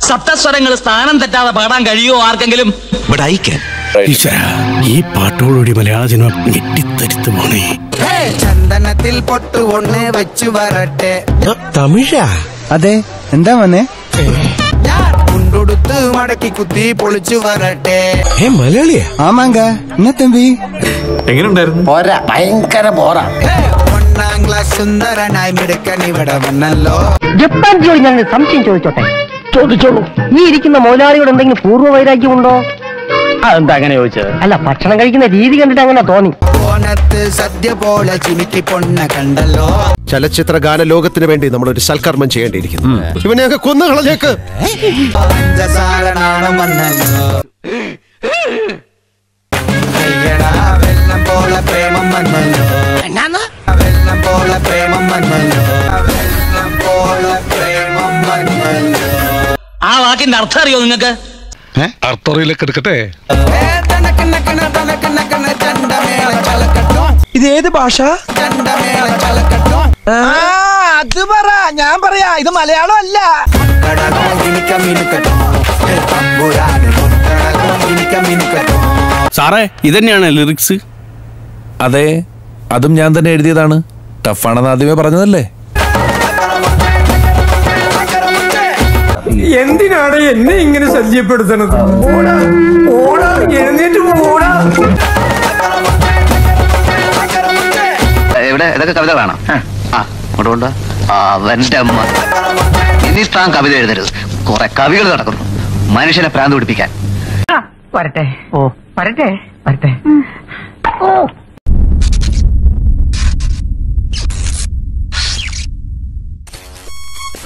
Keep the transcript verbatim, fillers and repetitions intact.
സപ്തസ്വരങ്ങൾ സ്ഥാനം തെറ്റാതെ പാടാൻ കഴിയുമോ ആർക്കെങ്കിലും? ഈ പാട്ടോടുകൂടി മലയാള സിനിമ ഞെട്ടിത്തരിത്തു പോണേ. ചന്ദനത്തിൽ പൊട്ടു ഒന്ന് വെച്ചു വരട്ടെ. തമിഴാ? അതെ, എന്താ വന്നേ? മുണ്ടൊടുത്ത് മടക്കി കുത്തി പൊളിച്ചു വരട്ടെ. മലയാളിയാ? ആമാങ്ക. എന്നാ തമ്പി എങ്ങനെയുണ്ടായിരുന്നു? പോരാ, ഭയങ്കര പോരാ. ഒന്നാം ക്ലാസ് സുന്ദരനായി മിടുക്കൻ ഇവിടെ വന്നല്ലോ. ജപ്പാൻ ജോലി ഞാൻ സംശയം ചോദിച്ചോട്ടെ? ചോദിച്ചോളൂ. ഈ ഇരിക്കുന്ന മുതലാളിയോട് എന്തെങ്കിലും പൂർവ്വ വൈരാഗ്യമുണ്ടോ? അതെന്താ അങ്ങനെ ചോദിച്ചത്? അല്ല, ഭക്ഷണം കഴിക്കുന്ന രീതി കണ്ടിട്ട് അങ്ങനെ തോന്നി. ഓണത്ത് സദ്യ പോലെ ചിമിക്കി പൊണ്ണ കണ്ടല്ലോ. ചലച്ചിത്ര ഗാന ലോകത്തിന് വേണ്ടി നമ്മളൊരു സൽക്കർമ്മം ചെയ്യേണ്ടിയിരിക്കുന്നു. ഇവനെയൊക്കെ കൊന്നുകളഞ്ഞേക്ക്. പഞ്ചസാരനാണം വന്നല്ലോ. വെള്ളം പോലെ പ്രേമം വന്നല്ലോ. വെള്ളം പോലെ പ്രേമം വന്നല്ലോ. വെള്ളം പോലെ പ്രേമം വന്നല്ലോ. ആ വാക്കിന്റെ അർത്ഥം അറിയോ നിങ്ങൾക്ക്? അർത്ഥറിയിലേക്ക് എടുക്കട്ടെ. ഇത് ഏത് ഭാഷ? അത് പറ, ഞാൻ പറയാ. ഇത് മലയാളം അല്ല. സാറേ, ഇതന്നെയാണ് ലിറിക്സ്? അതെ, അതും ഞാൻ തന്നെ എഴുതിയതാണ്. ടഫാണെന്ന് ആദ്യമേ പറഞ്ഞതല്ലേ. എന്തിനാണ് എന്നെ ഇങ്ങനെ ശല്യപ്പെടുത്തണത്? എഴുന്നേറ്റ് പോടാ. ഇവിടെ ഇതൊക്കെ കവിതകളാണ്. ആ അങ്ങോട്ട് കൊണ്ട അവന്റെ അമ്മ. ഇനി താൻ കവിത എഴുതരുത്. കുറെ കവികൾ നടക്കുന്നു മനുഷ്യനെ പ്രാന്ത് പിടിപ്പിക്കാൻ. വരട്ടെ. ഓ വരട്ടെ വരട്ടെ. ഓ